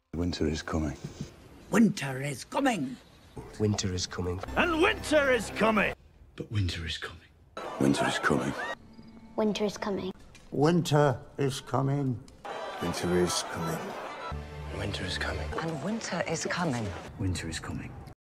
Winter is coming. Winter is coming. Winter is coming. And winter is coming. But winter is coming. Winter is coming. Winter is coming. Winter is coming. Winter is coming. Winter is coming. And winter is coming. Winter is coming.